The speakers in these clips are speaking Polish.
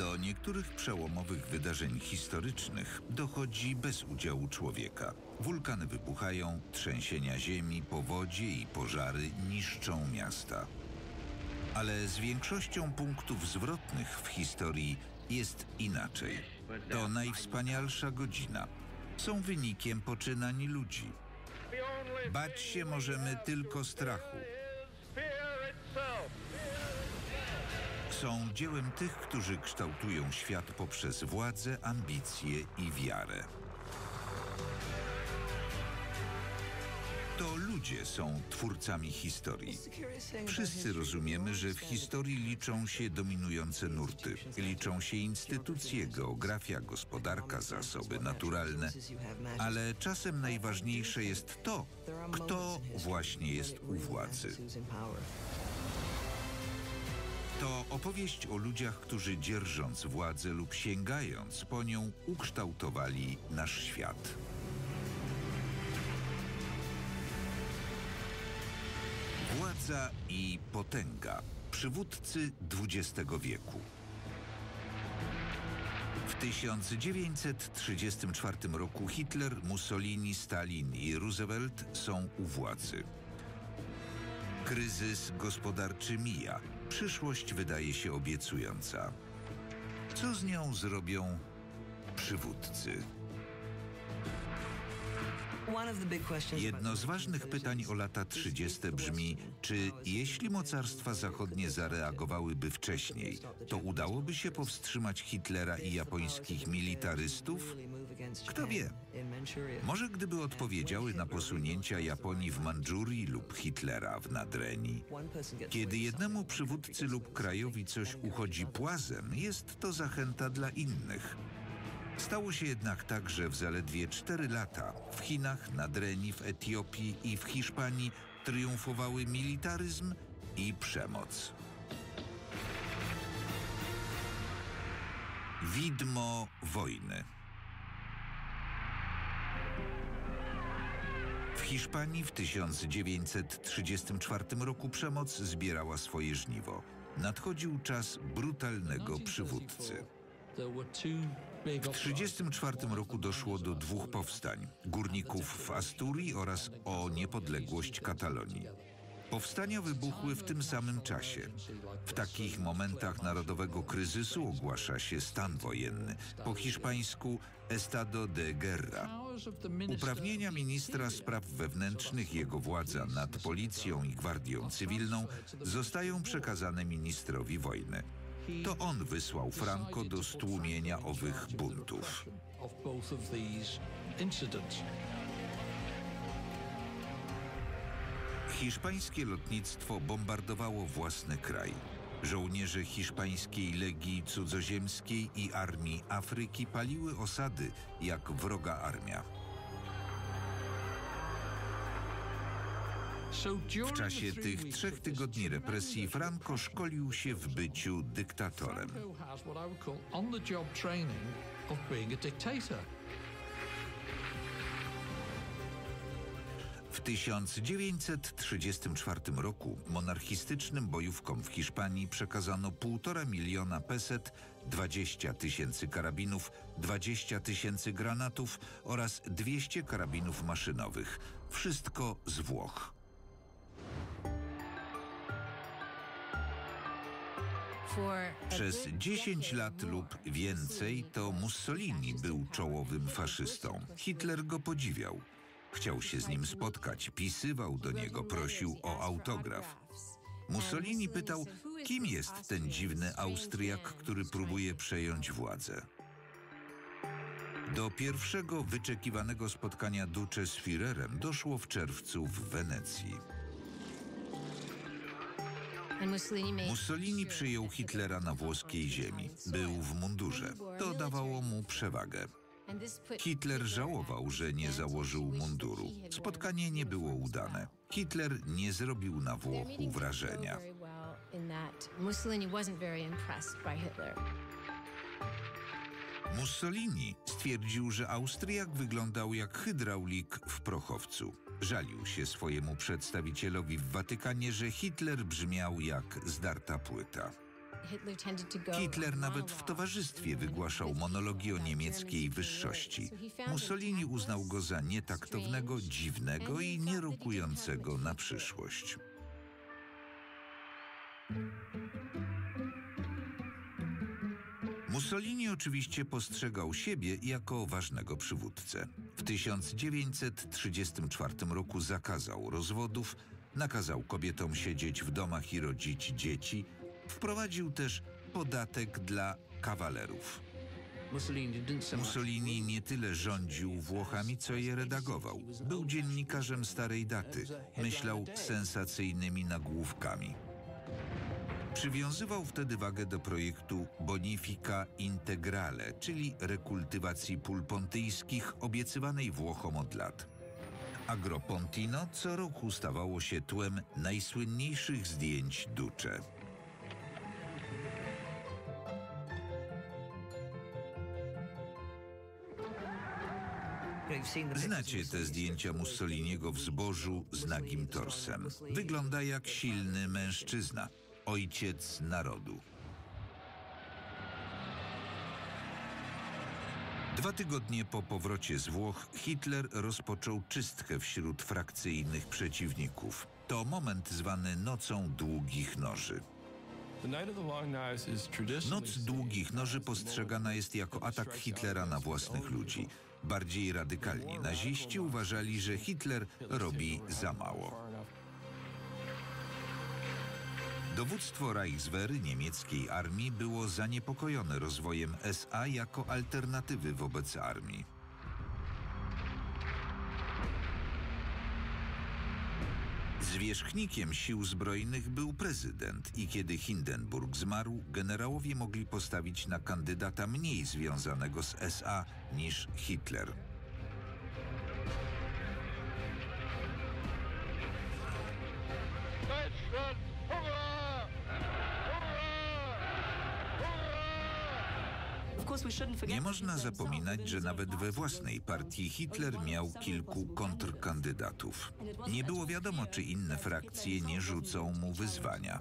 Do niektórych przełomowych wydarzeń historycznych dochodzi bez udziału człowieka. Wulkany wybuchają, trzęsienia ziemi, powodzie i pożary niszczą miasta. Ale z większością punktów zwrotnych w historii jest inaczej. To najwspanialsza godzina. Są wynikiem poczynań ludzi. Bać się możemy tylko strachu. Są dziełem tych, którzy kształtują świat poprzez władzę, ambicje i wiarę. To ludzie są twórcami historii. Wszyscy rozumiemy, że w historii liczą się dominujące nurty. Liczą się instytucje, geografia, gospodarka, zasoby naturalne. Ale czasem najważniejsze jest to, kto właśnie jest u władzy. To opowieść o ludziach, którzy dzierżąc władzę lub sięgając po nią, ukształtowali nasz świat. Władza i potęga. Przywódcy XX wieku. W 1934 roku Hitler, Mussolini, Stalin i Roosevelt są u władzy. Kryzys gospodarczy mija. Przyszłość wydaje się obiecująca. Co z nią zrobią przywódcy? Jedno z ważnych pytań o lata 30. brzmi, czy jeśli mocarstwa zachodnie zareagowałyby wcześniej, to udałoby się powstrzymać Hitlera i japońskich militarystów? Kto wie? Może gdyby odpowiedziały na posunięcia Japonii w Mandżurii lub Hitlera w Nadrenii. Kiedy jednemu przywódcy lub krajowi coś uchodzi płazem, jest to zachęta dla innych. Stało się jednak tak, że w zaledwie 4 lata w Chinach, Nadrenii, w Etiopii i w Hiszpanii triumfowały militaryzm i przemoc. Widmo wojny. W Hiszpanii w 1934 roku przemoc zbierała swoje żniwo. Nadchodził czas brutalnego przywódcy. W 1934 roku doszło do 2 powstań: górników w Asturii oraz o niepodległość Katalonii. Powstania wybuchły w tym samym czasie. W takich momentach narodowego kryzysu ogłasza się stan wojenny, po hiszpańsku estado de guerra. Uprawnienia ministra spraw wewnętrznych, jego władza nad policją i gwardią cywilną zostają przekazane ministrowi wojny. To on wysłał Franco do stłumienia owych buntów. Hiszpańskie lotnictwo bombardowało własny kraj. Żołnierze hiszpańskiej Legii Cudzoziemskiej i Armii Afryki paliły osady jak wroga armia. W czasie tych 3 tygodni represji Franco szkolił się w byciu dyktatorem. W 1934 roku monarchistycznym bojówkom w Hiszpanii przekazano 1,5 miliona peset, 20 000 karabinów, 20 000 granatów oraz 200 karabinów maszynowych. Wszystko z Włoch. Przez 10 lat lub więcej to Mussolini był czołowym faszystą. Hitler go podziwiał. Chciał się z nim spotkać, pisywał do niego, prosił o autograf. Mussolini pytał, kim jest ten dziwny Austriak, który próbuje przejąć władzę. Do pierwszego wyczekiwanego spotkania Duce z Führerem doszło w czerwcu w Wenecji. Mussolini przyjął Hitlera na włoskiej ziemi. Był w mundurze. To dawało mu przewagę. Hitler żałował, że nie założył munduru. Spotkanie nie było udane. Hitler nie zrobił na Włochu wrażenia. Mussolini stwierdził, że Austriak wyglądał jak hydraulik w prochowcu. Żalił się swojemu przedstawicielowi w Watykanie, że Hitler brzmiał jak zdarta płyta. Hitler nawet w towarzystwie wygłaszał monologi o niemieckiej wyższości. Mussolini uznał go za nietaktownego, dziwnego i nierokującego na przyszłość. Mussolini oczywiście postrzegał siebie jako ważnego przywódcę. W 1934 roku zakazał rozwodów, nakazał kobietom siedzieć w domach i rodzić dzieci, wprowadził też podatek dla kawalerów. Mussolini nie tyle rządził Włochami, co je redagował. Był dziennikarzem starej daty, myślał sensacyjnymi nagłówkami. Przywiązywał wtedy wagę do projektu Bonifica Integrale, czyli rekultywacji pól pontyjskich obiecywanej Włochom od lat. Agropontino co roku stawało się tłem najsłynniejszych zdjęć Duce. Znacie te zdjęcia Mussoliniego w zbożu z nagim torsem. Wygląda jak silny mężczyzna, ojciec narodu. 2 tygodnie po powrocie z Włoch Hitler rozpoczął czystkę wśród frakcyjnych przeciwników. To moment zwany Nocą Długich Noży. Noc Długich Noży postrzegana jest jako atak Hitlera na własnych ludzi. Bardziej radykalni naziści uważali, że Hitler robi za mało. Dowództwo Reichswehry niemieckiej armii było zaniepokojone rozwojem SA jako alternatywy wobec armii. Zwierzchnikiem sił zbrojnych był prezydent i kiedy Hindenburg zmarł, generałowie mogli postawić na kandydata mniej związanego z SA niż Hitler. Nie można zapominać, że nawet we własnej partii Hitler miał kilku kontrkandydatów. Nie było wiadomo, czy inne frakcje nie rzucą mu wyzwania.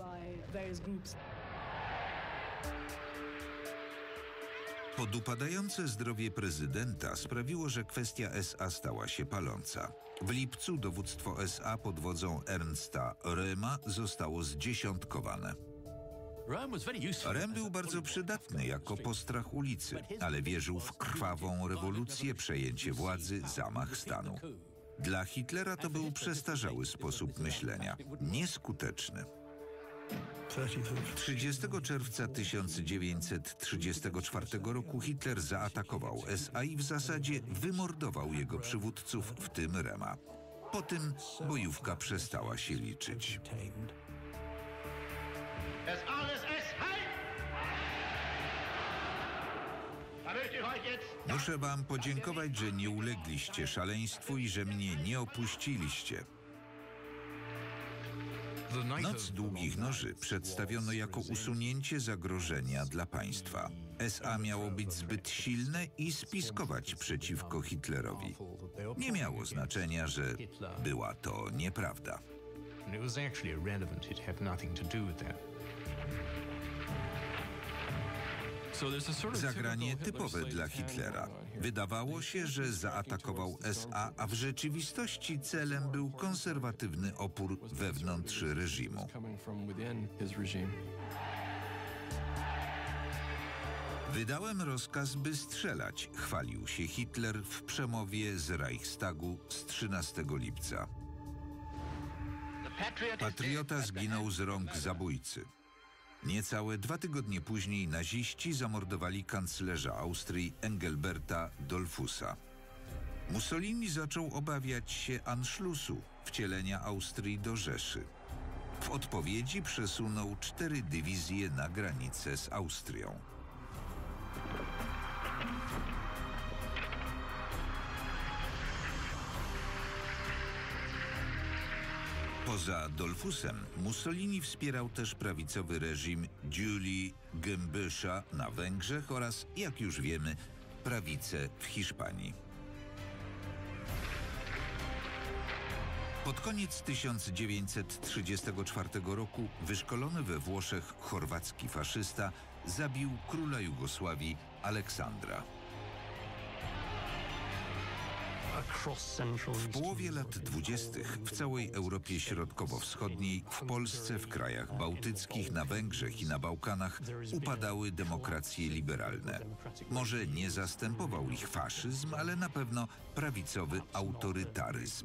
Podupadające zdrowie prezydenta sprawiło, że kwestia SA stała się paląca. W lipcu dowództwo SA pod wodzą Ernsta Röhma zostało zdziesiątkowane. Röhm był bardzo przydatny jako postrach ulicy, ale wierzył w krwawą rewolucję, przejęcie władzy, zamach stanu. Dla Hitlera to był przestarzały sposób myślenia, nieskuteczny. 30 czerwca 1934 roku Hitler zaatakował SA i w zasadzie wymordował jego przywódców, w tym Röhma. Po tym bojówka przestała się liczyć. Muszę wam podziękować, że nie ulegliście szaleństwu i że mnie nie opuściliście. Noc Długich Noży przedstawiono jako usunięcie zagrożenia dla państwa. SA miało być zbyt silne i spiskować przeciwko Hitlerowi. Nie miało znaczenia, że była to nieprawda. Zagranie typowe dla Hitlera. Wydawało się, że zaatakował SA, a w rzeczywistości celem był konserwatywny opór wewnątrz reżimu. Wydałem rozkaz, by strzelać, chwalił się Hitler w przemowie z Reichstagu z 13 lipca. Patriota zginął z rąk zabójcy. Niecałe 2 tygodnie później naziści zamordowali kanclerza Austrii Engelberta Dollfussa. Mussolini zaczął obawiać się Anschlussu, wcielenia Austrii do Rzeszy. W odpowiedzi przesunął 4 dywizje na granicę z Austrią. Poza Dollfussem Mussolini wspierał też prawicowy reżim Giulii Gemböscha na Węgrzech oraz, jak już wiemy, prawicę w Hiszpanii. Pod koniec 1934 roku wyszkolony we Włoszech chorwacki faszysta zabił króla Jugosławii Aleksandra. W połowie lat 20. w całej Europie Środkowo-Wschodniej, w Polsce, w krajach bałtyckich, na Węgrzech i na Bałkanach upadały demokracje liberalne. Może nie zastępował ich faszyzm, ale na pewno prawicowy autorytaryzm.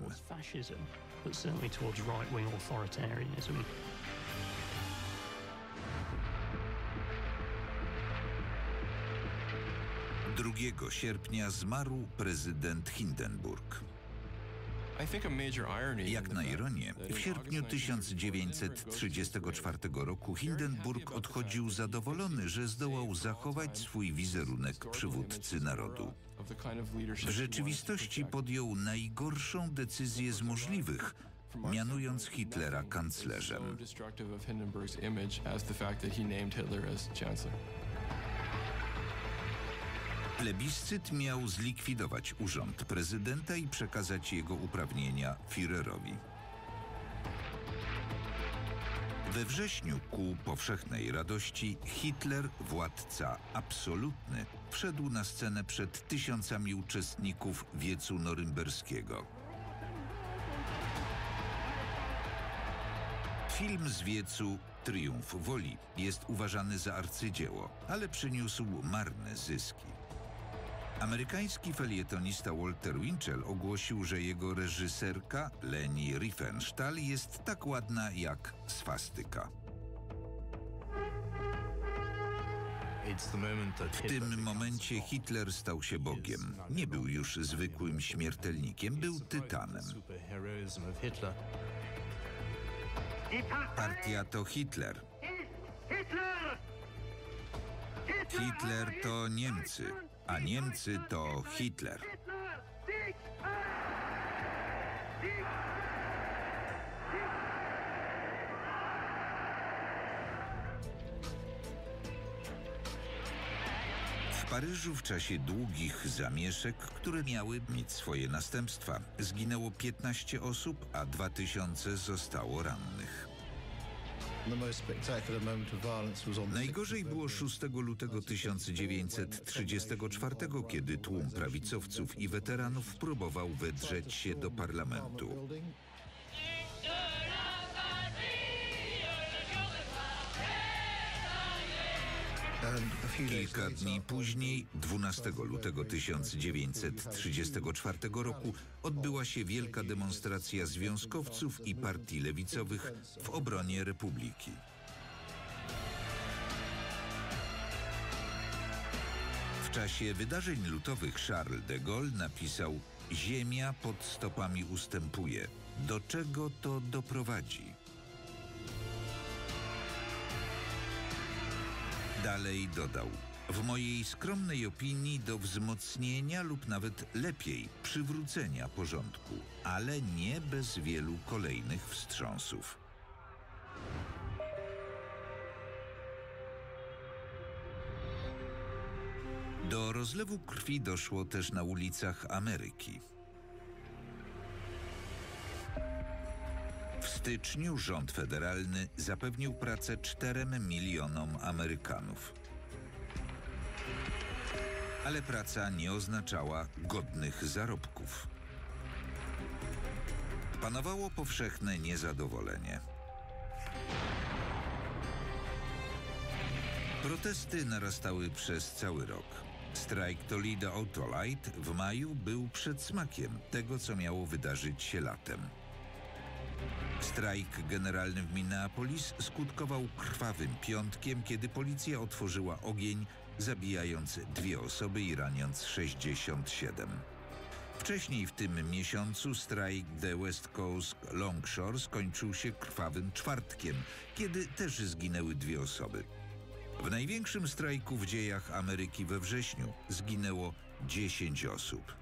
Drugiego sierpnia zmarł prezydent Hindenburg. Jak na ironię, w sierpniu 1934 roku Hindenburg odchodził zadowolony, że zdołał zachować swój wizerunek przywódcy narodu. W rzeczywistości podjął najgorszą decyzję z możliwych, mianując Hitlera kanclerzem. Plebiscyt miał zlikwidować urząd prezydenta i przekazać jego uprawnienia Führerowi. We wrześniu ku powszechnej radości Hitler, władca absolutny, wszedł na scenę przed tysiącami uczestników wiecu norymberskiego. Film z wiecu Triumf Woli jest uważany za arcydzieło, ale przyniósł marne zyski. Amerykański felietonista Walter Winchell ogłosił, że jego reżyserka Leni Riefenstahl jest tak ładna jak swastyka. W tym momencie Hitler stał się Bogiem. Nie był już zwykłym śmiertelnikiem, był tytanem. Partia to Hitler. Hitler to Niemcy, a Niemcy to Hitler. W Paryżu w czasie długich zamieszek, które miały mieć swoje następstwa, zginęło 15 osób, a 2000 zostało rannych. Najgorzej było 6 lutego 1934, kiedy tłum prawicowców i weteranów próbował wedrzeć się do parlamentu. Kilka dni później, 12 lutego 1934 roku, odbyła się wielka demonstracja związkowców i partii lewicowych w obronie Republiki. W czasie wydarzeń lutowych Charles de Gaulle napisał: „Ziemia pod stopami ustępuje. Do czego to doprowadzi?” Dalej dodał: „W mojej skromnej opinii do wzmocnienia lub nawet lepiej przywrócenia porządku, ale nie bez wielu kolejnych wstrząsów”. Do rozlewu krwi doszło też na ulicach Ameryki. W styczniu rząd federalny zapewnił pracę 4 milionom Amerykanów. Ale praca nie oznaczała godnych zarobków. Panowało powszechne niezadowolenie. Protesty narastały przez cały rok. Strajk Toledo Autolite w maju był przedsmakiem tego, co miało wydarzyć się latem. Strajk generalny w Minneapolis skutkował krwawym piątkiem, kiedy policja otworzyła ogień, zabijając 2 osoby i raniąc 67. Wcześniej w tym miesiącu strajk The West Coast Longshore skończył się krwawym czwartkiem, kiedy też zginęły 2 osoby. W największym strajku w dziejach Ameryki we wrześniu zginęło 10 osób.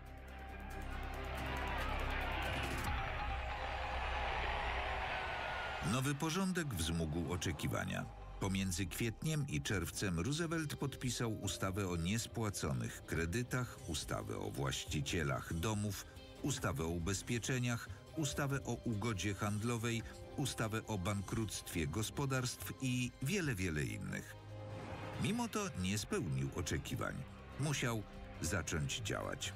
Nowy porządek wzmógł oczekiwania. Pomiędzy kwietniem i czerwcem Roosevelt podpisał ustawę o niespłaconych kredytach, ustawę o właścicielach domów, ustawę o ubezpieczeniach ustawę o ugodzie handlowej, ustawę o bankructwie gospodarstw i wiele, wiele innych. Mimo to nie spełnił oczekiwań. Musiał zacząć działać.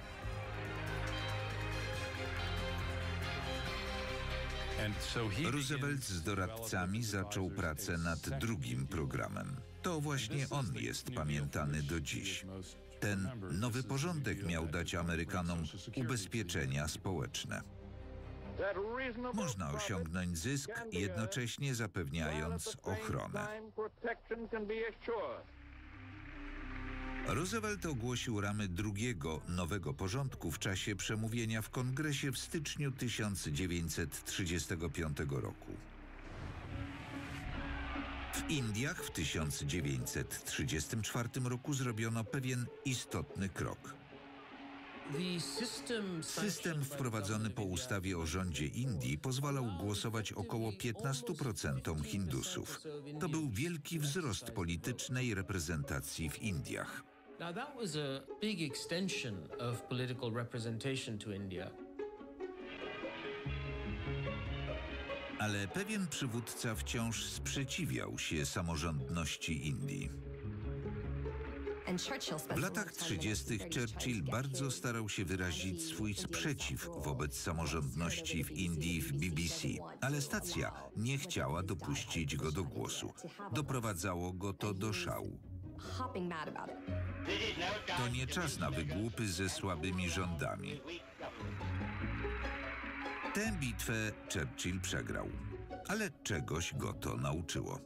Roosevelt z doradcami zaczął pracę nad drugim programem. To właśnie on jest pamiętany do dziś. Ten nowy porządek miał dać Amerykanom ubezpieczenia społeczne. Można osiągnąć zysk, jednocześnie zapewniając ochronę. Roosevelt ogłosił ramy drugiego nowego porządku w czasie przemówienia w Kongresie w styczniu 1935 roku. W Indiach w 1934 roku zrobiono pewien istotny krok. System wprowadzony po ustawie o rządzie Indii pozwalał głosować około 15% Hindusów. To był wielki wzrost politycznej reprezentacji w Indiach. Now that was a big extension of political representation to India. Ale pewien przywódca wciąż sprzeciwiał się samorządności Indii. W latach 30. Churchill bardzo starał się wyrazić swój sprzeciw wobec samorządności w Indii w BBC, ale stacja nie chciała dopuścić go do głosu. Doprowadzało go to do szału. To nie czas na wygłupy ze słabymi rządami. Tę bitwę Churchill przegrał, ale czegoś go to nauczyło.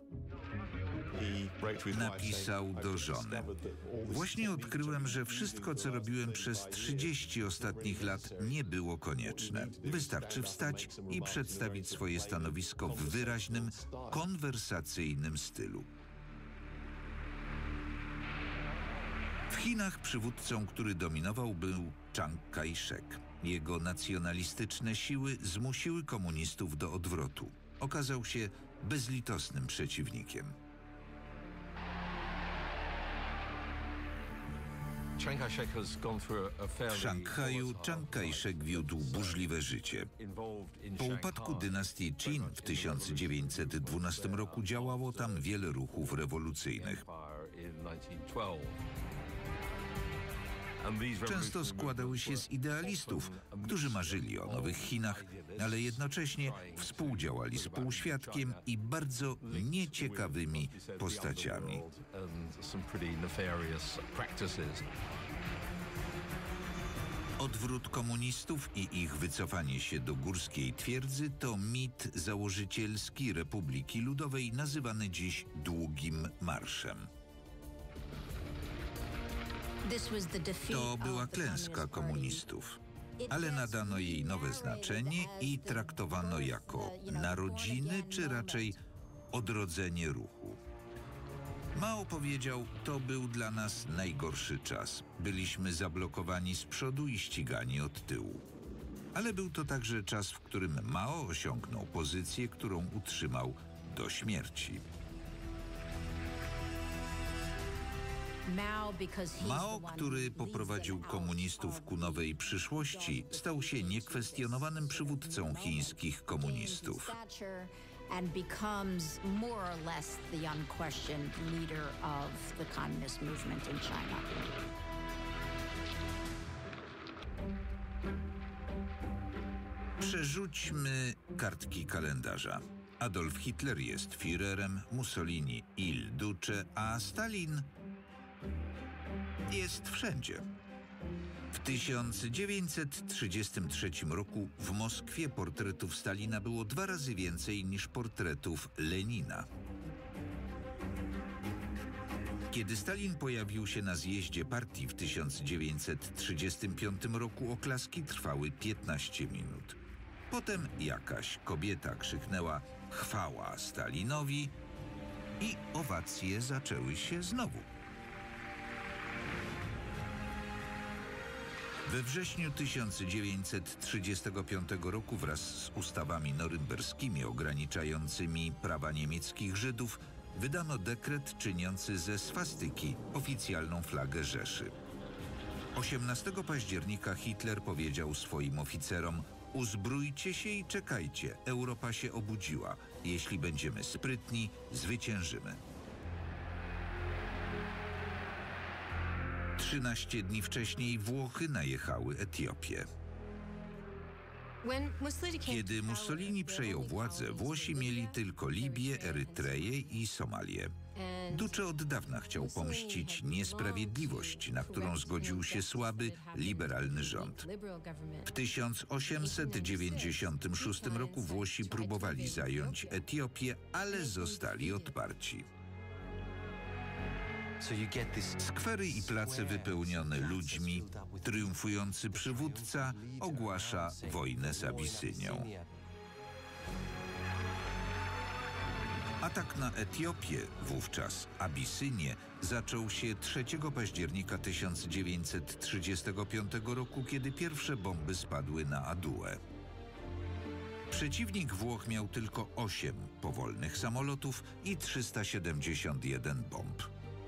Napisał do żony: właśnie odkryłem, że wszystko, co robiłem przez 30 ostatnich lat, nie było konieczne. Wystarczy wstać i przedstawić swoje stanowisko w wyraźnym, konwersacyjnym stylu. W Chinach przywódcą, który dominował, był Chiang Kai-shek. Jego nacjonalistyczne siły zmusiły komunistów do odwrotu. Okazał się bezlitosnym przeciwnikiem. W Szanghaju Chiang Kai-shek wiódł burzliwe życie. Po upadku dynastii Qin w 1912 roku działało tam wiele ruchów rewolucyjnych. Często składały się z idealistów, którzy marzyli o nowych Chinach, ale jednocześnie współdziałali z półświadkiem i bardzo nieciekawymi postaciami. Odwrót komunistów i ich wycofanie się do górskiej twierdzy to mit założycielski Republiki Ludowej, nazywany dziś Długim Marszem. To była klęska komunistów, ale nadano jej nowe znaczenie i traktowano jako narodziny, czy raczej odrodzenie ruchu. Mao powiedział: to był dla nas najgorszy czas. Byliśmy zablokowani z przodu i ścigani od tyłu. Ale był to także czas, w którym Mao osiągnął pozycję, którą utrzymał do śmierci. Mao, który poprowadził komunistów ku nowej przyszłości, stał się niekwestionowanym przywódcą chińskich komunistów. Przerzućmy kartki kalendarza. Adolf Hitler jest Führerem, Mussolini il Duce, a Stalin jest wszędzie. W 1933 roku w Moskwie portretów Stalina było 2 razy więcej niż portretów Lenina. Kiedy Stalin pojawił się na zjeździe partii w 1935 roku, oklaski trwały 15 minut. Potem jakaś kobieta krzyknęła: chwała Stalinowi, i owacje zaczęły się znowu. We wrześniu 1935 roku wraz z ustawami norymberskimi ograniczającymi prawa niemieckich Żydów wydano dekret czyniący ze swastyki oficjalną flagę Rzeszy. 18 października Hitler powiedział swoim oficerom: Uzbrójcie się i czekajcie. Europa się obudziła. Jeśli będziemy sprytni, zwyciężymy. 13 dni wcześniej Włochy najechały Etiopię. Kiedy Mussolini przejął władzę, Włosi mieli tylko Libię, Erytreję i Somalię. Duce od dawna chciał pomścić niesprawiedliwość, na którą zgodził się słaby, liberalny rząd. W 1896 roku Włosi próbowali zająć Etiopię, ale zostali odparci. Skwery i place wypełnione ludźmi, triumfujący przywódca ogłasza wojnę z Abisynią. Atak na Etiopię, wówczas Abisynię, zaczął się 3 października 1935 roku, kiedy pierwsze bomby spadły na Aduę. Przeciwnik Włoch miał tylko 8 powolnych samolotów i 371 bomb.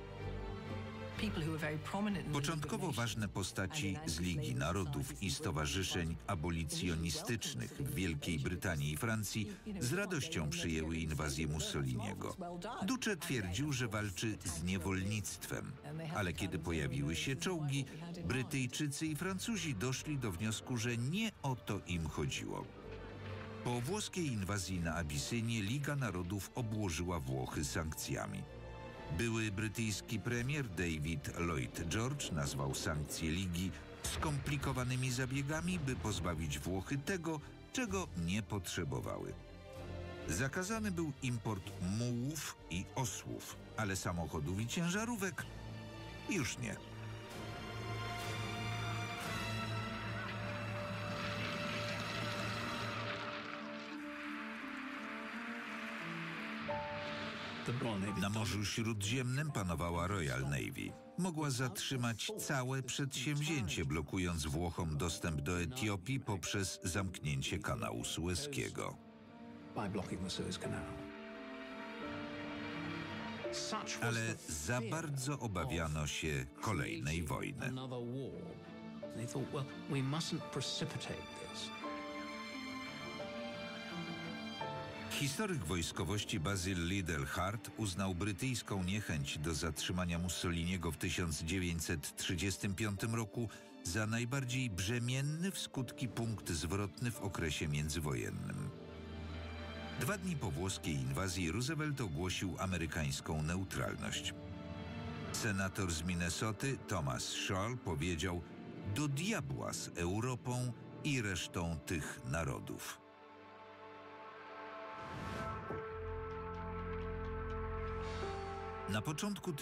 Początkowo ważne postaci z Ligi Narodów i stowarzyszeń abolicjonistycznych w Wielkiej Brytanii i Francji z radością przyjęły inwazję Mussoliniego. Duce twierdził, że walczy z niewolnictwem, ale kiedy pojawiły się czołgi, Brytyjczycy i Francuzi doszli do wniosku, że nie o to im chodziło. Po włoskiej inwazji na Abisynię Liga Narodów obłożyła Włochy sankcjami. Były brytyjski premier David Lloyd George nazwał sankcje Ligi skomplikowanymi zabiegami, by pozbawić Włochy tego, czego nie potrzebowały. Zakazany był import mułów i osłów, ale samochodów i ciężarówek już nie. Na Morzu Śródziemnym panowała Royal Navy. Mogła zatrzymać całe przedsięwzięcie, blokując Włochom dostęp do Etiopii poprzez zamknięcie kanału Sueskiego. Ale za bardzo obawiano się kolejnej wojny. Historyk wojskowości Basil Liddell-Hart uznał brytyjską niechęć do zatrzymania Mussoliniego w 1935 roku za najbardziej brzemienny w skutki punkt zwrotny w okresie międzywojennym. 2 dni po włoskiej inwazji Roosevelt ogłosił amerykańską neutralność. Senator z Minnesoty Thomas Scholl powiedział: do diabła z Europą i resztą tych narodów. Na początku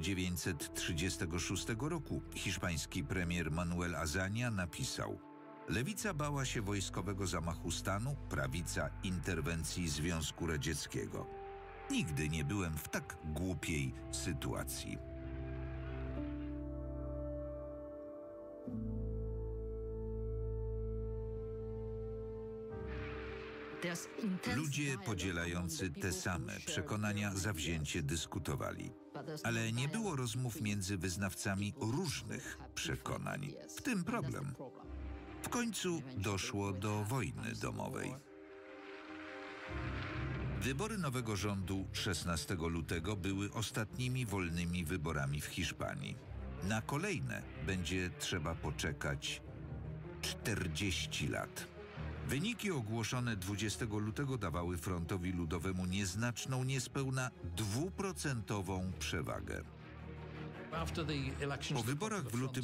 1936 roku hiszpański premier Manuel Azaña napisał: lewica bała się wojskowego zamachu stanu, prawica interwencji Związku Radzieckiego. Nigdy nie byłem w tak głupiej sytuacji. Ludzie podzielający te same przekonania zawzięcie dyskutowali. Ale nie było rozmów między wyznawcami różnych przekonań. W tym problem. W końcu doszło do wojny domowej. Wybory nowego rządu 16 lutego były ostatnimi wolnymi wyborami w Hiszpanii. Na kolejne będzie trzeba poczekać 40 lat. Wyniki ogłoszone 20 lutego dawały Frontowi Ludowemu nieznaczną, niespełna 2% przewagę. Po wyborach w lutym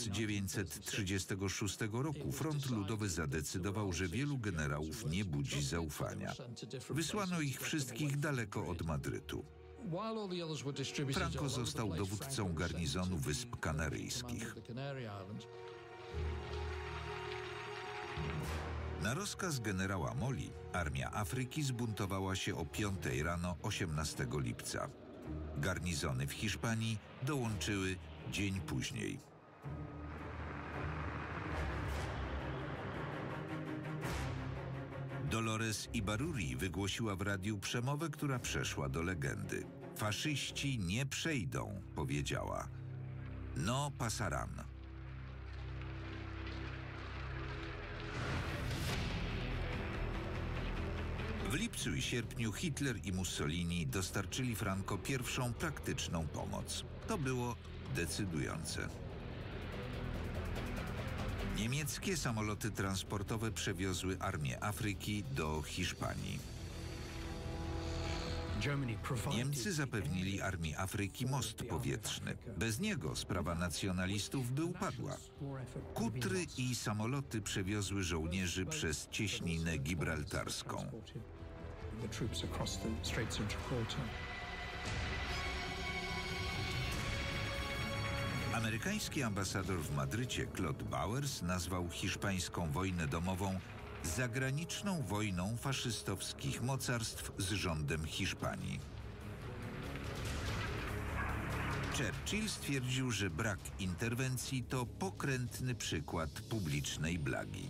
1936 roku Front Ludowy zadecydował, że wielu generałów nie budzi zaufania. Wysłano ich wszystkich daleko od Madrytu. Franco został dowódcą garnizonu Wysp Kanaryjskich. Na rozkaz generała Moli Armia Afryki zbuntowała się o 5 rano 18 lipca. Garnizony w Hiszpanii dołączyły dzień później. Dolores Ibarruri wygłosiła w radiu przemowę, która przeszła do legendy. Faszyści nie przejdą, powiedziała. No pasarán. W lipcu i sierpniu Hitler i Mussolini dostarczyli Franco pierwszą praktyczną pomoc. To było decydujące. Niemieckie samoloty transportowe przewiozły armię Afryki do Hiszpanii. Niemcy zapewnili armii Afryki most powietrzny. Bez niego sprawa nacjonalistów by upadła. Kutry i samoloty przewiozły żołnierzy przez cieśninę gibraltarską. Amerykański ambasador w Madrycie Claude Bowers nazwał hiszpańską wojnę domową zagraniczną wojną faszystowskich mocarstw z rządem Hiszpanii. Churchill stwierdził, że brak interwencji to pokrętny przykład publicznej blagi.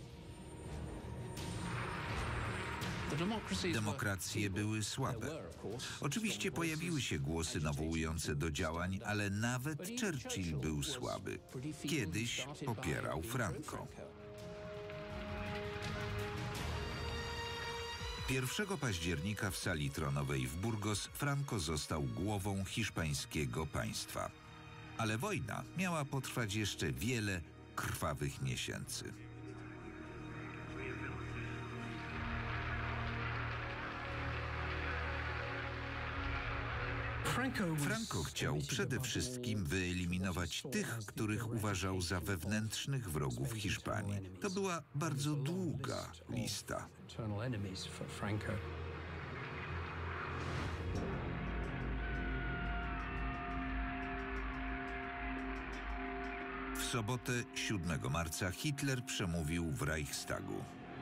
Demokracje były słabe. Oczywiście pojawiły się głosy nawołujące do działań, ale nawet Churchill był słaby. Kiedyś popierał Franco. 1 października w sali tronowej w Burgos Franco został głową hiszpańskiego państwa. Ale wojna miała potrwać jeszcze wiele krwawych miesięcy. Franco chciał przede wszystkim wyeliminować tych, których uważał za wewnętrznych wrogów Hiszpanii. To była bardzo długa lista. W sobotę 7 marca Hitler przemówił w Reichstagu.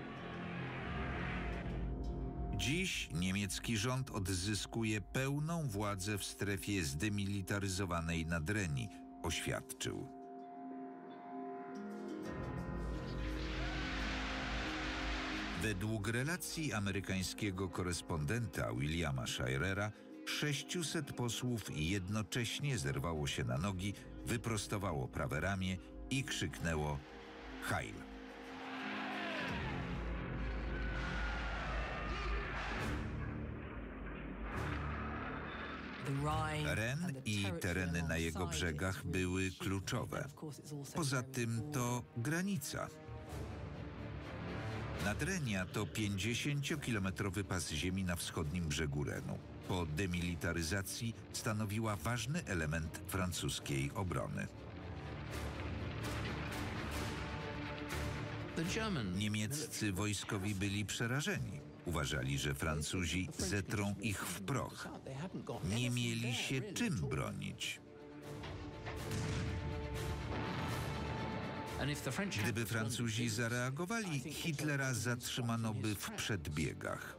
Dziś niemiecki rząd odzyskuje pełną władzę w strefie zdemilitaryzowanej Nadrenii, oświadczył. Według relacji amerykańskiego korespondenta Williama Shirera 600 posłów jednocześnie zerwało się na nogi, wyprostowało prawe ramię i krzyknęło Heil. Ren i tereny na jego brzegach były kluczowe. Poza tym to granica. Nadrenia to 50-kilometrowy pas ziemi na wschodnim brzegu Renu. Po demilitaryzacji stanowiła ważny element francuskiej obrony. Niemieccy wojskowi byli przerażeni. Uważali, że Francuzi zetrą ich w proch. Nie mieli się czym bronić. Gdyby Francuzi zareagowali, Hitlera zatrzymano by w przedbiegach.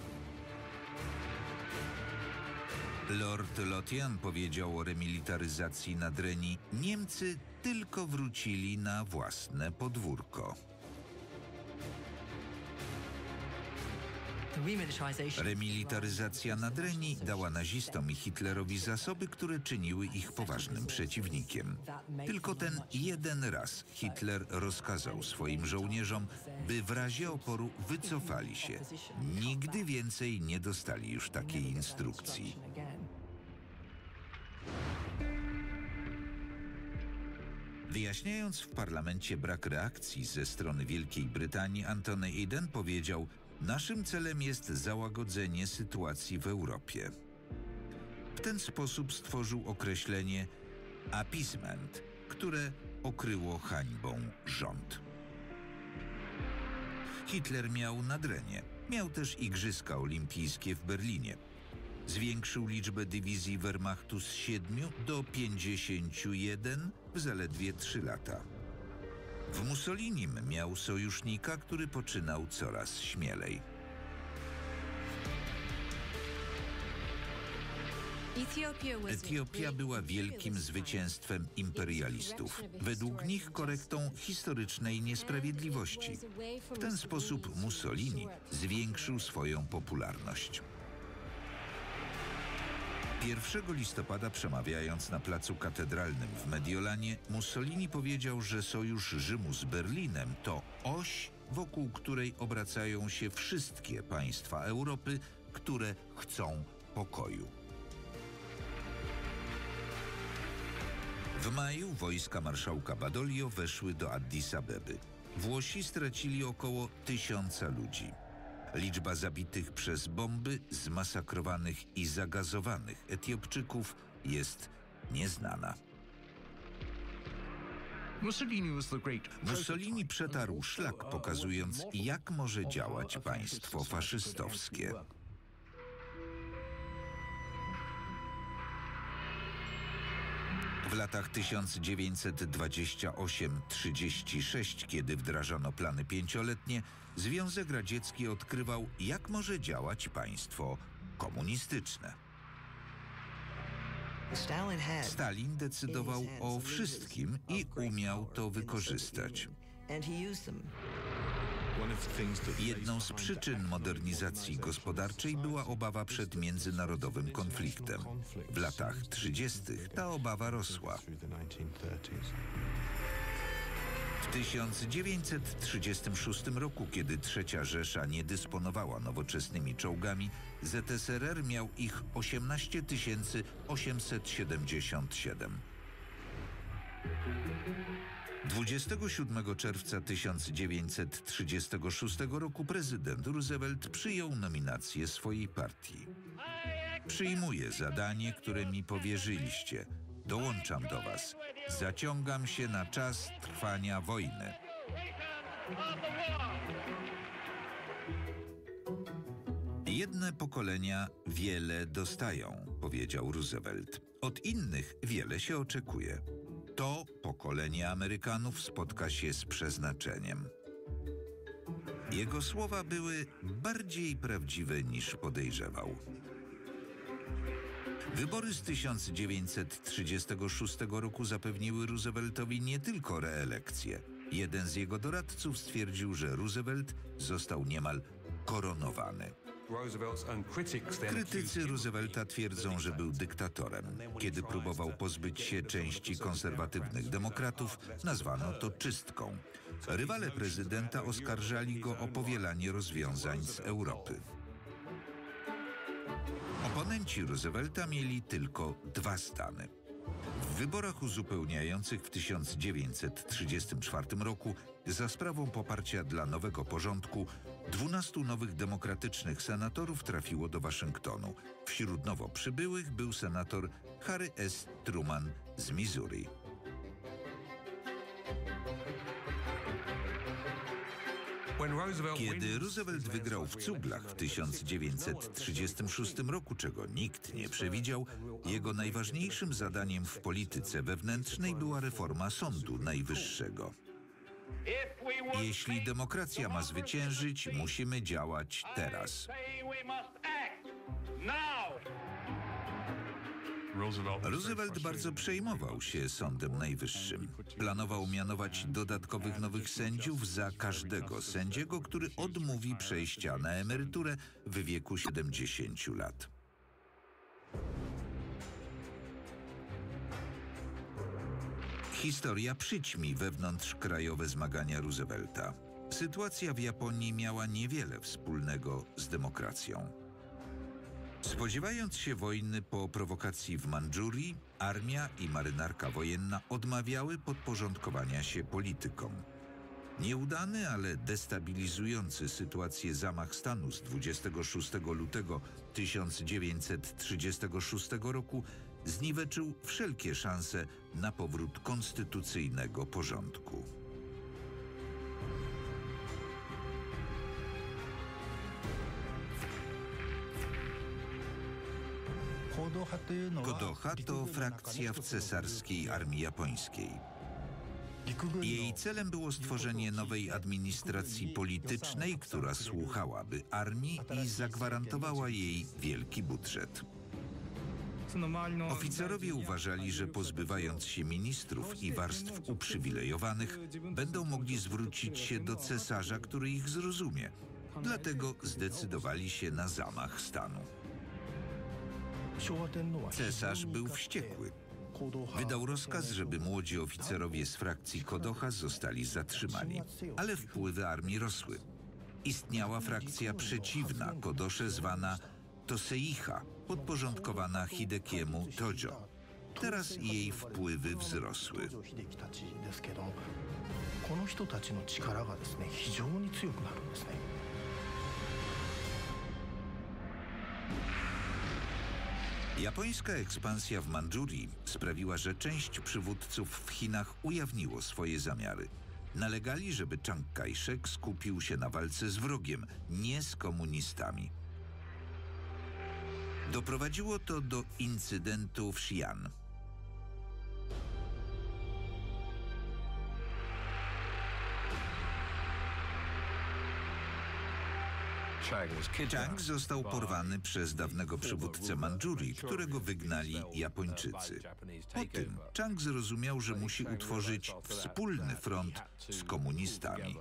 Lord Lothian powiedział o remilitaryzacji Nadrenii: Niemcy tylko wrócili na własne podwórko. Remilitaryzacja Nadrenii dała nazistom i Hitlerowi zasoby, które czyniły ich poważnym przeciwnikiem. Tylko ten jeden raz Hitler rozkazał swoim żołnierzom, by w razie oporu wycofali się. Nigdy więcej nie dostali już takiej instrukcji. Wyjaśniając w parlamencie brak reakcji ze strony Wielkiej Brytanii, Anthony Eden powiedział: naszym celem jest załagodzenie sytuacji w Europie. W ten sposób stworzył określenie appeasement, które okryło hańbą rząd. Hitler miał Nadrenię. Miał też Igrzyska Olimpijskie w Berlinie. Zwiększył liczbę dywizji Wehrmachtu z 7 do 51 w zaledwie 3 lata. W Mussolinim miał sojusznika, który poczynał coraz śmielej. Etiopia była wielkim zwycięstwem imperialistów, według nich korektą historycznej niesprawiedliwości. W ten sposób Mussolini zwiększył swoją popularność. 1 listopada, przemawiając na placu katedralnym w Mediolanie, Mussolini powiedział, że sojusz Rzymu z Berlinem to oś wokół której obracają się wszystkie państwa Europy, które chcą pokoju. W maju wojska marszałka Badoglio weszły do Addis Abeby. Włosi stracili około 1000 ludzi. Liczba zabitych przez bomby, zmasakrowanych i zagazowanych Etiopczyków jest nieznana. Mussolini przetarł szlak, pokazując, jak może działać państwo faszystowskie. W latach 1928-36, kiedy wdrażano plany pięcioletnie, Związek Radziecki odkrywał, jak może działać państwo komunistyczne. Stalin decydował o wszystkim i umiał to wykorzystać. Jedną z przyczyn modernizacji gospodarczej była obawa przed międzynarodowym konfliktem. W latach 30. ta obawa rosła. W 1936 roku, kiedy III Rzesza nie dysponowała nowoczesnymi czołgami, ZSRR miał ich 18 877. 27 czerwca 1936 roku prezydent Roosevelt przyjął nominację swojej partii. Przyjmuję zadanie, które mi powierzyliście. Dołączam do was. Zaciągam się na czas trwania wojny. Jedne pokolenia wiele dostają, powiedział Roosevelt. Od innych wiele się oczekuje. To pokolenie Amerykanów spotka się z przeznaczeniem. Jego słowa były bardziej prawdziwe niż podejrzewał. Wybory z 1936 roku zapewniły Rooseveltowi nie tylko reelekcję. Jeden z jego doradców stwierdził, że Roosevelt został niemal koronowany. Krytycy Roosevelta twierdzą, że był dyktatorem. Kiedy próbował pozbyć się części konserwatywnych demokratów, nazwano to czystką. Rywale prezydenta oskarżali go o powielanie rozwiązań z Europy. Oponenci Roosevelta mieli tylko 2 stany. W wyborach uzupełniających w 1934 roku za sprawą poparcia dla nowego porządku 12 nowych demokratycznych senatorów trafiło do Waszyngtonu. Wśród nowo przybyłych był senator Harry S. Truman z Missouri. Kiedy Roosevelt wygrał w cuglach w 1936 roku, czego nikt nie przewidział, jego najważniejszym zadaniem w polityce wewnętrznej była reforma Sądu Najwyższego. Jeśli demokracja ma zwyciężyć, musimy działać teraz. Roosevelt bardzo przejmował się Sądem Najwyższym. Planował mianować dodatkowych nowych sędziów za każdego sędziego, który odmówi przejścia na emeryturę w wieku 70 lat. Historia przyćmi wewnątrzkrajowe zmagania Roosevelta. Sytuacja w Japonii miała niewiele wspólnego z demokracją. Spodziewając się wojny po prowokacji w Mandżurii, armia i marynarka wojenna odmawiały podporządkowania się politykom. Nieudany, ale destabilizujący sytuację zamach stanu z 26 lutego 1936 roku zniweczył wszelkie szanse na powrót konstytucyjnego porządku. Kodoha to frakcja w cesarskiej armii japońskiej. Jej celem było stworzenie nowej administracji politycznej, która słuchałaby armii i zagwarantowała jej wielki budżet. Oficerowie uważali, że pozbywając się ministrów i warstw uprzywilejowanych, będą mogli zwrócić się do cesarza, który ich zrozumie. Dlatego zdecydowali się na zamach stanu. Cesarz był wściekły. Wydał rozkaz, żeby młodzi oficerowie z frakcji Kodoha zostali zatrzymani, ale wpływy armii rosły. Istniała frakcja przeciwna Kodosze zwana Toseiha, podporządkowana Hidekiemu Tojo. Teraz jej wpływy wzrosły. Japońska ekspansja w Mandżurii sprawiła, że część przywódców w Chinach ujawniło swoje zamiary. Nalegali, żeby Chiang Kai-shek skupił się na walce z wrogiem, nie z komunistami. Doprowadziło to do incydentu w Xi'an. Chiang został porwany przez dawnego przywódcę Mandżurii, którego wygnali Japończycy. Po tym Chiang zrozumiał, że musi utworzyć wspólny front z komunistami.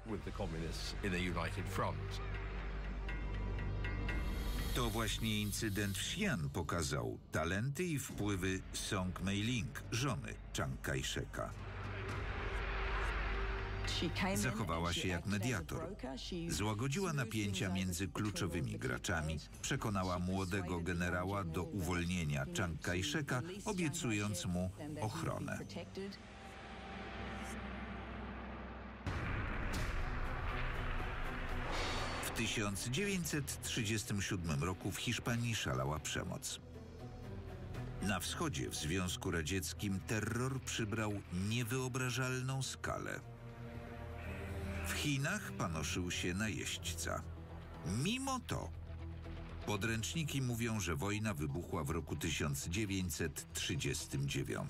To właśnie incydent w Xi'an pokazał talenty i wpływy Song Mei-ling, żony Chiang Kai-sheka. Zachowała się jak mediator. Złagodziła napięcia między kluczowymi graczami, przekonała młodego generała do uwolnienia Chiang Kai-sheka, obiecując mu ochronę. W 1937 roku w Hiszpanii szalała przemoc. Na wschodzie w Związku Radzieckim terror przybrał niewyobrażalną skalę. W Chinach panoszył się na jeźdźca. Mimo to podręczniki mówią, że wojna wybuchła w roku 1939.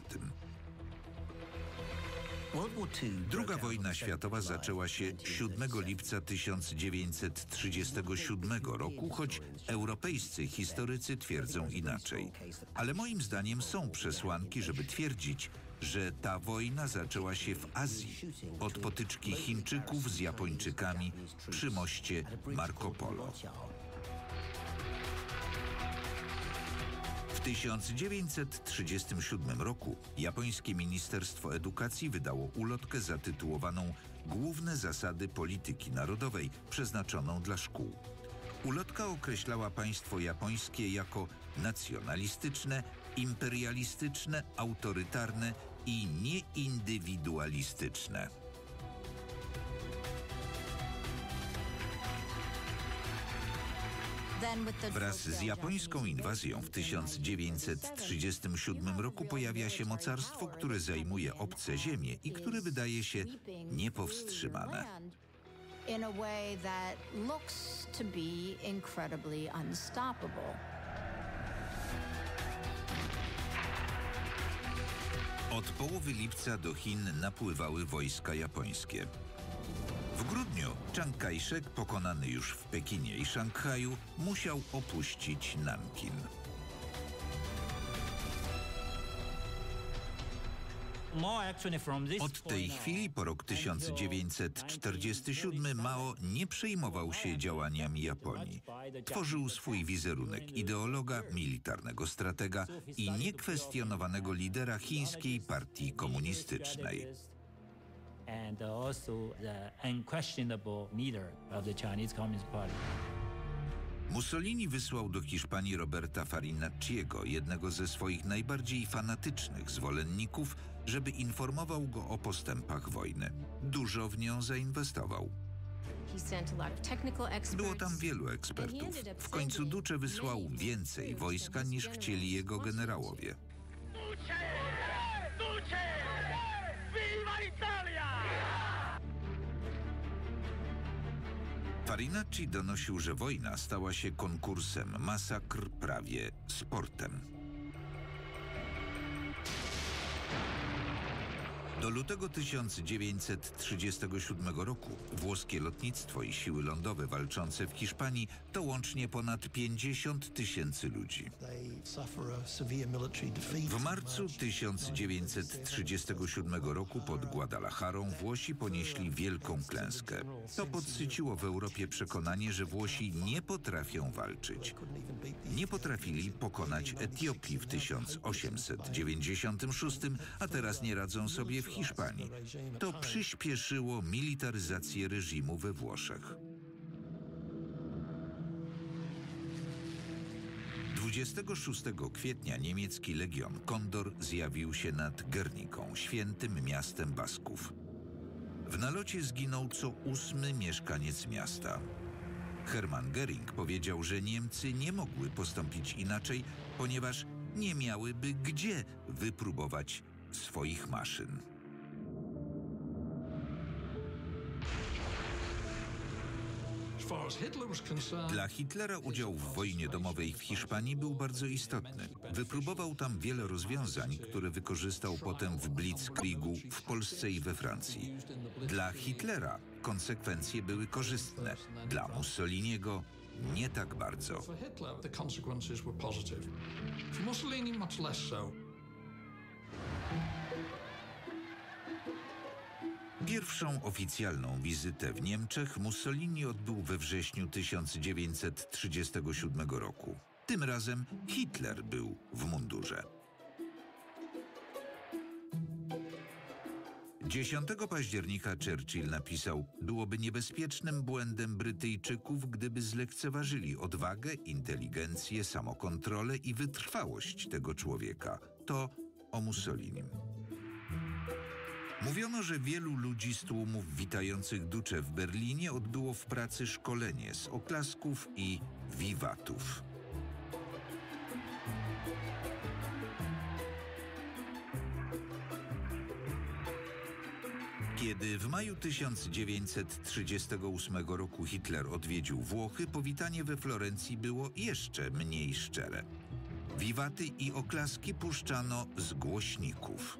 Druga wojna światowa zaczęła się 7 lipca 1937 roku, choć europejscy historycy twierdzą inaczej. Ale moim zdaniem są przesłanki, żeby twierdzić, że ta wojna zaczęła się w Azji, od potyczki Chińczyków z Japończykami przy moście Marco Polo. W 1937 roku japońskie Ministerstwo Edukacji wydało ulotkę zatytułowaną Główne zasady polityki narodowej, przeznaczoną dla szkół. Ulotka określała państwo japońskie jako nacjonalistyczne, imperialistyczne, autorytarne i nieindywidualistyczne. Wraz z japońską inwazją w 1937 roku pojawia się mocarstwo, które zajmuje obce ziemie i które wydaje się niepowstrzymane. Od połowy lipca do Chin napływały wojska japońskie. W grudniu Chiang Kai-shek, pokonany już w Pekinie i Szanghaju, musiał opuścić Nankin. Od tej chwili po rok 1947 Mao nie przejmował się działaniami Japonii. Tworzył swój wizerunek ideologa, militarnego stratega i niekwestionowanego lidera chińskiej partii komunistycznej. And also the unquestionable leader of the Chinese Communist Party. Mussolini wysłał do Hiszpanii Roberta Farinacciego, jednego ze swoich najbardziej fanatycznych zwolenników, żeby informował go o postępach wojny. Dużo w nią zainwestował. Było tam wielu ekspertów. W końcu Duce wysłał więcej wojska, niż chcieli jego generałowie. Farinacci donosił, że wojna stała się konkursem, masakr prawie sportem. Do lutego 1937 roku włoskie lotnictwo i siły lądowe walczące w Hiszpanii to łącznie ponad 50 000 ludzi. W marcu 1937 roku pod Guadalajarą Włosi ponieśli wielką klęskę. To podsyciło w Europie przekonanie, że Włosi nie potrafią walczyć. Nie potrafili pokonać Etiopii w 1896, a teraz nie radzą sobie w Hiszpanii. To przyspieszyło militaryzację reżimu we Włoszech. 26 kwietnia niemiecki legion Kondor zjawił się nad Guernicą, świętym miastem Basków. W nalocie zginął co 8. mieszkaniec miasta. Hermann Göring powiedział, że Niemcy nie mogły postąpić inaczej, ponieważ nie miałyby gdzie wypróbować swoich maszyn. Dla Hitlera udział w wojnie domowej w Hiszpanii był bardzo istotny. Wypróbował tam wiele rozwiązań, które wykorzystał potem w Blitzkriegu w Polsce i we Francji. Dla Hitlera konsekwencje były korzystne, dla Mussoliniego nie tak bardzo. Pierwszą oficjalną wizytę w Niemczech Mussolini odbył we wrześniu 1937 roku. Tym razem Hitler był w mundurze. 10 października Churchill napisał: byłoby niebezpiecznym błędem Brytyjczyków, gdyby zlekceważyli odwagę, inteligencję, samokontrolę i wytrwałość tego człowieka. To o Mussolinim. Mówiono, że wielu ludzi z tłumów witających Duce w Berlinie odbyło w pracy szkolenie z oklasków i wiwatów. Kiedy w maju 1938 roku Hitler odwiedził Włochy, powitanie we Florencji było jeszcze mniej szczere. Wiwaty i oklaski puszczano z głośników.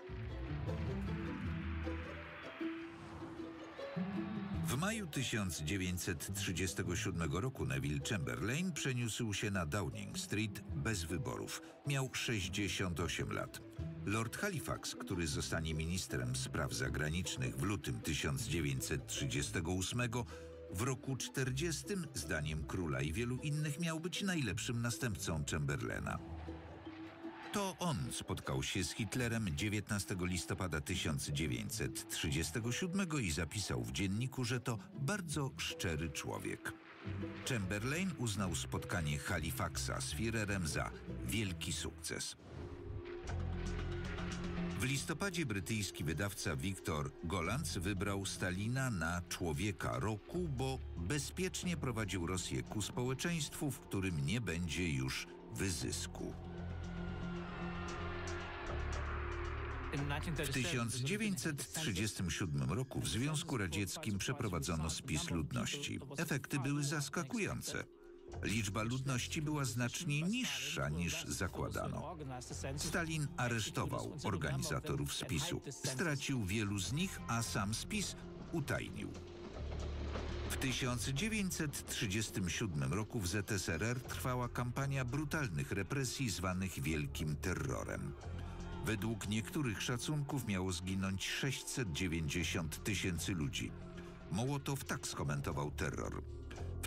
W maju 1937 roku Neville Chamberlain przeniósł się na Downing Street bez wyborów. Miał 68 lat. Lord Halifax, który zostanie ministrem spraw zagranicznych w lutym 1938, w roku 40, zdaniem króla i wielu innych, miał być najlepszym następcą Chamberlaina. To on spotkał się z Hitlerem 19 listopada 1937 i zapisał w dzienniku, że to bardzo szczery człowiek. Chamberlain uznał spotkanie Halifaxa z Führerem za wielki sukces. W listopadzie brytyjski wydawca Victor Gollancz wybrał Stalina na człowieka roku, bo bezpiecznie prowadził Rosję ku społeczeństwu, w którym nie będzie już wyzysku. W 1937 roku w Związku Radzieckim przeprowadzono spis ludności. Efekty były zaskakujące. Liczba ludności była znacznie niższa niż zakładano. Stalin aresztował organizatorów spisu. Stracił wielu z nich, a sam spis utajnił. W 1937 roku w ZSRR trwała kampania brutalnych represji zwanych Wielkim Terrorem. Według niektórych szacunków miało zginąć 690 000 ludzi. Mołotow tak skomentował terror: w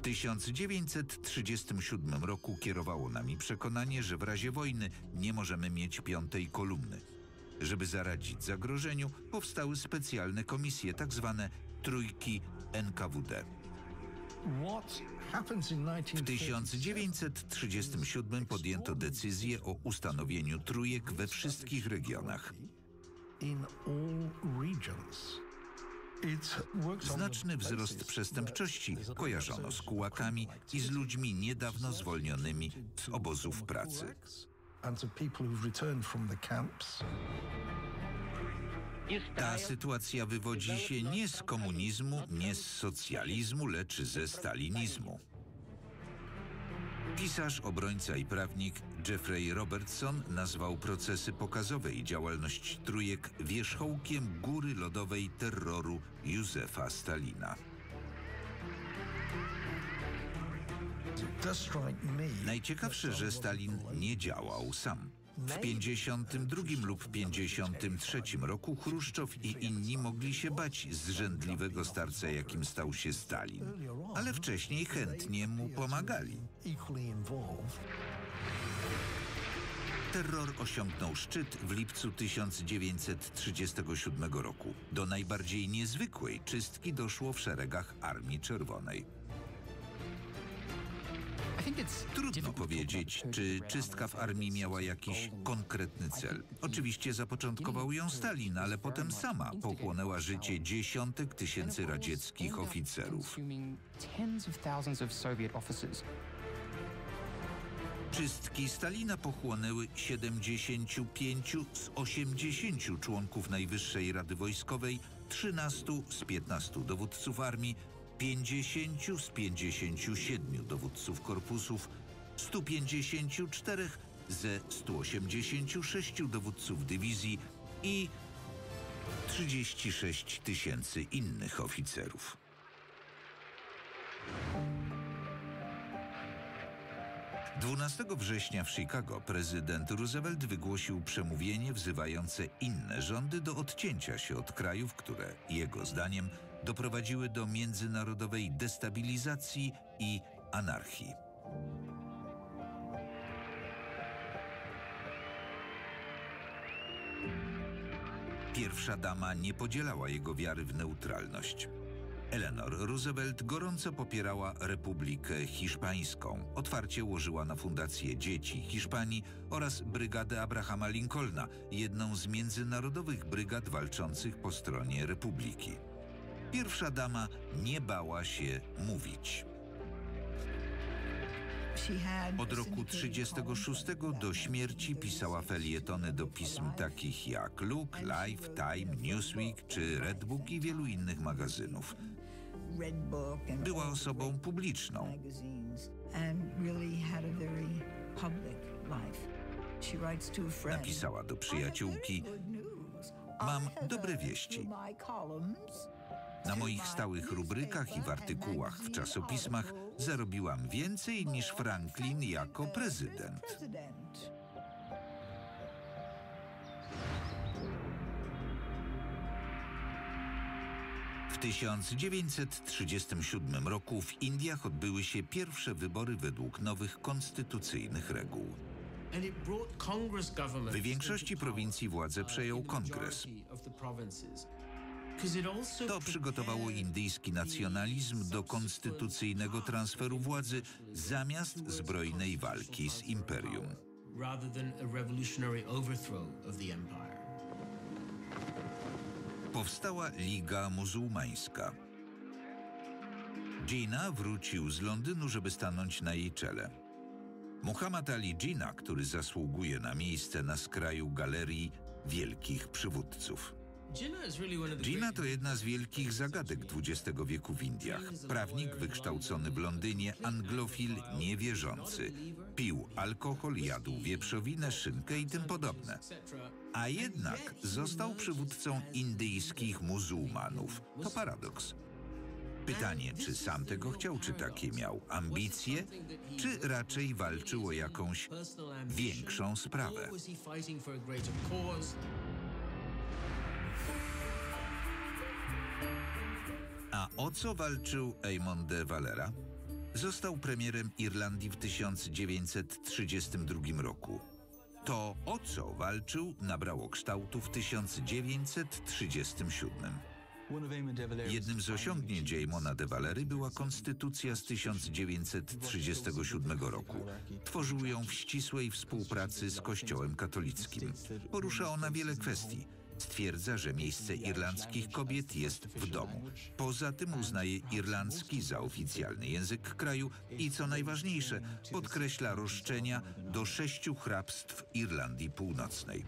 1937 roku kierowało nami przekonanie, że w razie wojny nie możemy mieć piątej kolumny. Żeby zaradzić zagrożeniu, powstały specjalne komisje, tak zwane trójki NKWD. W 1937 podjęto decyzję o ustanowieniu trójek we wszystkich regionach. Znaczny wzrost przestępczości kojarzono z kułakami i z ludźmi niedawno zwolnionymi z obozów pracy. Ta sytuacja wywodzi się nie z komunizmu, nie z socjalizmu, lecz ze stalinizmu. Pisarz, obrońca i prawnik Jeffrey Robertson nazwał procesy pokazowe i działalność trójek wierzchołkiem góry lodowej terroru Józefa Stalina. Najciekawsze, że Stalin nie działał sam. W 52 lub 53 roku Chruszczow i inni mogli się bać zrzędliwego starca, jakim stał się Stalin, ale wcześniej chętnie mu pomagali. Terror osiągnął szczyt w lipcu 1937 roku. Do najbardziej niezwykłej czystki doszło w szeregach Armii Czerwonej. Trudno powiedzieć, czy czystka w armii miała jakiś konkretny cel. Oczywiście zapoczątkował ją Stalin, ale potem sama pochłonęła życie dziesiątek tysięcy radzieckich oficerów. Czystki Stalina pochłonęły 75 z 80 członków Najwyższej Rady Wojskowej, 13 z 15 dowódców armii, 50 z 57 dowódców korpusów, 154 ze 186 dowódców dywizji i 36 tysięcy innych oficerów. Dwunastego września w Chicago prezydent Roosevelt wygłosił przemówienie wzywające inne rządy do odcięcia się od krajów, które, jego zdaniem, doprowadziły do międzynarodowej destabilizacji i anarchii. Pierwsza dama nie podzielała jego wiary w neutralność. Eleanor Roosevelt gorąco popierała Republikę Hiszpańską. Otwarcie łożyła na Fundację Dzieci Hiszpanii oraz Brygadę Abrahama Lincolna, jedną z międzynarodowych brygad walczących po stronie Republiki. Pierwsza dama nie bała się mówić. Od roku 1936 do śmierci pisała felietony do pism takich jak Look, Life, Time, Newsweek czy Red Book i wielu innych magazynów. Była osobą publiczną. Napisała do przyjaciółki: mam dobre wieści. Na moich stałych rubrykach i w artykułach w czasopismach zarobiłam więcej niż Franklin jako prezydent. W 1937 roku w Indiach odbyły się pierwsze wybory według nowych konstytucyjnych reguł. W większości prowincji władzę przejął kongres. To przygotowało indyjski nacjonalizm do konstytucyjnego transferu władzy zamiast zbrojnej walki z imperium. Powstała Liga Muzułmańska. Jinnah wrócił z Londynu, żeby stanąć na jej czele. Muhammad Ali Jinnah, który zasługuje na miejsce na skraju galerii wielkich przywódców. Jinnah to jedna z wielkich zagadek XX wieku w Indiach. Prawnik wykształcony w Londynie, anglofil niewierzący. Pił alkohol, jadł wieprzowinę, szynkę i tym podobne. A jednak został przywódcą indyjskich muzułmanów. To paradoks. Pytanie, czy sam tego chciał, czy takie miał ambicje, czy raczej walczył o jakąś większą sprawę. A o co walczył Eamon de Valera? Został premierem Irlandii w 1932 roku. To, o co walczył, nabrało kształtu w 1937. Jednym z osiągnięć Eamona de Valery była konstytucja z 1937 roku. Tworzył ją w ścisłej współpracy z Kościołem katolickim. Porusza ona wiele kwestii. Stwierdza, że miejsce irlandzkich kobiet jest w domu. Poza tym uznaje irlandzki za oficjalny język kraju i, co najważniejsze, podkreśla roszczenia do 6 hrabstw Irlandii Północnej.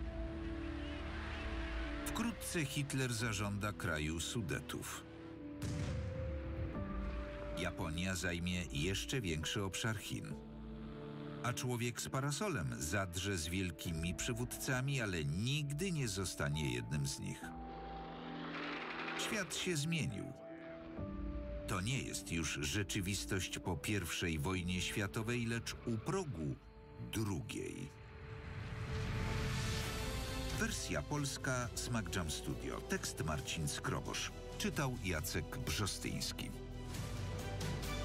Wkrótce Hitler zażąda kraju Sudetów. Japonia zajmie jeszcze większy obszar Chin. A człowiek z parasolem zadrze z wielkimi przywódcami, ale nigdy nie zostanie jednym z nich. Świat się zmienił. To nie jest już rzeczywistość po I wojnie światowej, lecz u progu drugiej. Wersja polska Smack Jam Studio. Tekst Marcin Skrobosz. Czytał Jacek Brzostyński.